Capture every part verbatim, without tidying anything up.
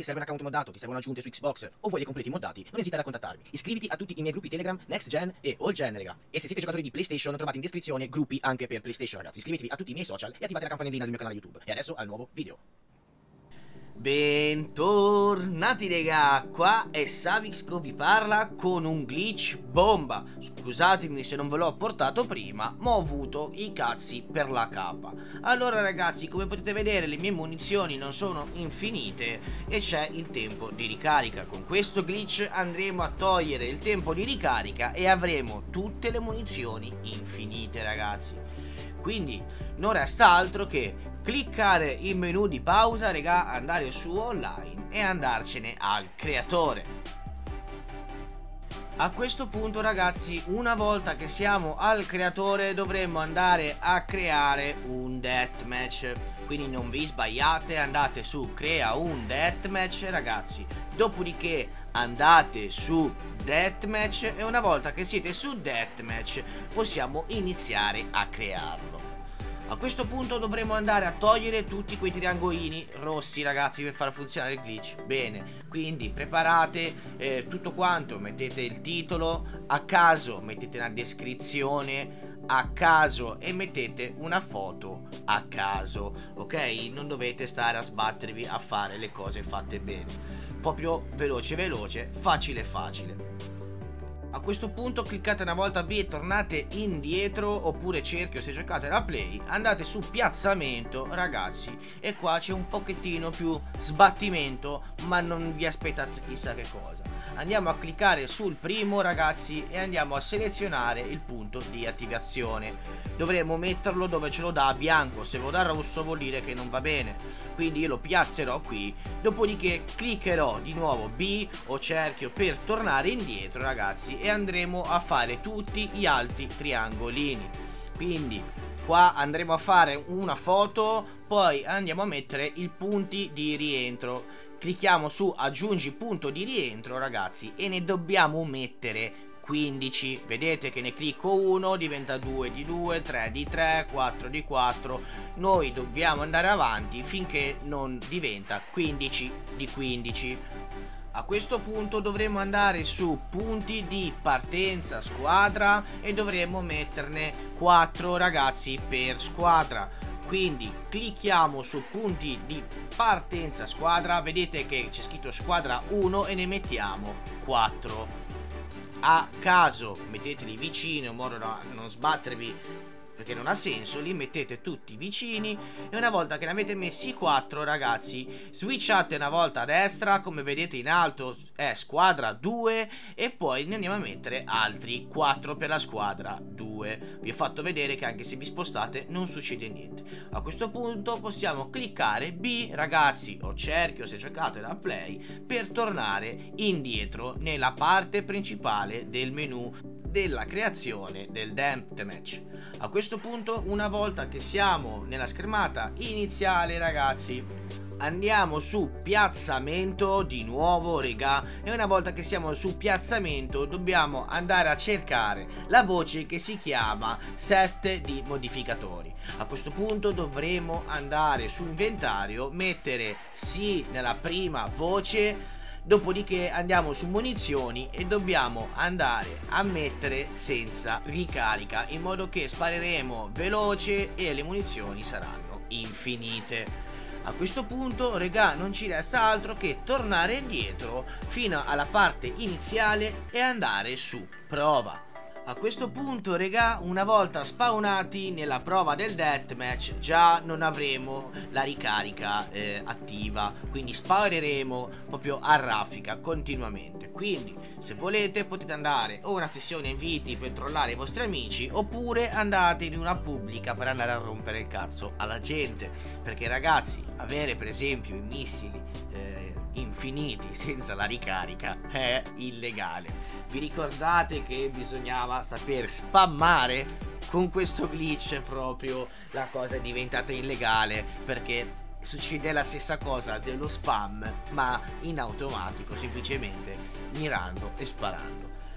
serve un account moddato, ti servono aggiunte su Xbox o vuoi dei completi moddati, non esitare a contattarmi. Iscriviti a tutti i miei gruppi Telegram, Next Gen e All Gen, raga. E se siete giocatori di PlayStation trovate in descrizione gruppi anche per PlayStation, ragazzi. Iscrivetevi a tutti i miei social e attivate la campanellina del mio canale YouTube. E adesso al nuovo video. Bentornati raga, qua è Savix che vi parla con un glitch bomba. Scusatemi se non ve l'ho portato prima, ma ho avuto i cazzi per la capa. Allora ragazzi, come potete vedere le mie munizioni non sono infinite e c'è il tempo di ricarica. Con questo glitch andremo a togliere il tempo di ricarica e avremo tutte le munizioni infinite ragazzi. Quindi non resta altro che cliccare il menu di pausa, regà, andare su online e andarcene al creatore. A questo punto ragazzi, una volta che siamo al creatore dovremmo andare a creare un deathmatch. Quindi non vi sbagliate, andate su crea un deathmatch ragazzi. Dopodiché andate su deathmatch e una volta che siete su deathmatch possiamo iniziare a crearlo. A questo punto dovremo andare a togliere tutti quei triangolini rossi ragazzi per far funzionare il glitch. Bene, quindi preparate eh, tutto quanto, mettete il titolo a caso, mettete una descrizione a caso e mettete una foto a caso, ok? Non dovete stare a sbattervi a fare le cose fatte bene, proprio veloce veloce, facile facile. A questo punto cliccate una volta B e tornate indietro, oppure cerchio se giocate da play, andate su piazzamento ragazzi e qua c'è un pochettino più sbattimento, ma non vi aspettate chissà che cosa. Andiamo a cliccare sul primo ragazzi e andiamo a selezionare il punto di attivazione. Dovremo metterlo dove ce lo dà bianco, se ve lo dà rosso vuol dire che non va bene, quindi io lo piazzerò qui, dopodiché cliccherò di nuovo B o cerchio per tornare indietro ragazzi e andremo a fare tutti gli altri triangolini. Quindi qua andremo a fare una foto, poi andiamo a mettere i punti di rientro. Clicchiamo su aggiungi punto di rientro ragazzi e ne dobbiamo mettere quindici. Vedete che ne clicco uno, diventa due di due, tre di tre, quattro di quattro. Noi dobbiamo andare avanti finché non diventa quindici di quindici. A questo punto dovremo andare su punti di partenza squadra e dovremo metterne quattro ragazzi per squadra. Quindi clicchiamo su punti di partenza squadra, vedete che c'è scritto squadra uno e ne mettiamo quattro. A caso metteteli vicino in modo da non sbattervi, perché non ha senso, li mettete tutti vicini e una volta che ne avete messi quattro ragazzi switchate una volta a destra, come vedete in alto è squadra due e poi ne andiamo a mettere altri quattro per la squadra due. Vi ho fatto vedere che anche se vi spostate non succede niente. A questo punto possiamo cliccare B ragazzi o cerchio se giocate da play per tornare indietro nella parte principale del menu della creazione del deathmatch. A questo punto, una volta che siamo nella schermata iniziale ragazzi, andiamo su piazzamento di nuovo regà e una volta che siamo su piazzamento dobbiamo andare a cercare la voce che si chiama set di modificatori. A questo punto dovremo andare su inventario, mettere sì nella prima voce, dopodiché andiamo su munizioni e dobbiamo andare a mettere senza ricarica in modo che spareremo veloce e le munizioni saranno infinite. A questo punto regà non ci resta altro che tornare indietro fino alla parte iniziale e andare su prova. A questo punto regà, una volta spawnati nella prova del deathmatch già non avremo la ricarica eh, attiva, quindi spareremo proprio a raffica continuamente. Quindi se volete potete andare o una sessione inviti per trollare i vostri amici, oppure andate in una pubblica per andare a rompere il cazzo alla gente, perché ragazzi avere per esempio i missili eh, infiniti senza la ricarica è illegale. Vi ricordate che bisognava saper spammare? Con questo glitch proprio la cosa è diventata illegale, perché succede la stessa cosa dello spam ma in automatico, semplicemente mirando e sparando.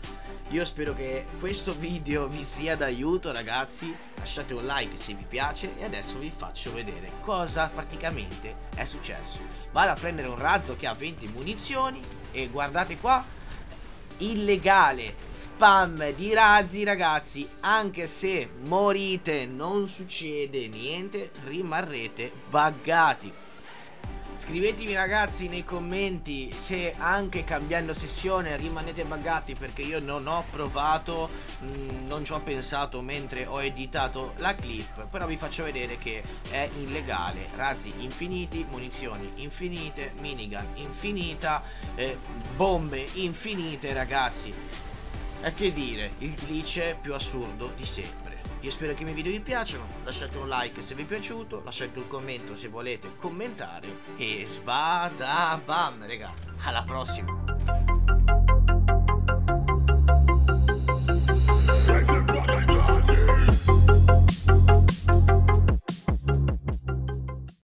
Io spero che questo video vi sia d'aiuto, ragazzi. Lasciate un like se vi piace e adesso vi faccio vedere cosa praticamente è successo. Vado a prendere un razzo che ha venti munizioni e guardate qua, illegale spam di razzi, ragazzi. Anche se morite non succede niente, rimarrete buggati. Scrivetemi, ragazzi, nei commenti se anche cambiando sessione rimanete buggati, perché io non ho provato, mh, non ci ho pensato mentre ho editato la clip. Però vi faccio vedere che è illegale. Razzi infiniti, munizioni infinite, minigun infinita, eh, bombe infinite, ragazzi. E che dire, il glitch più assurdo di sempre. Io spero che i miei video vi piacciono, lasciate un like se vi è piaciuto, lasciate un commento se volete commentare e sbada bam, raga, alla prossima.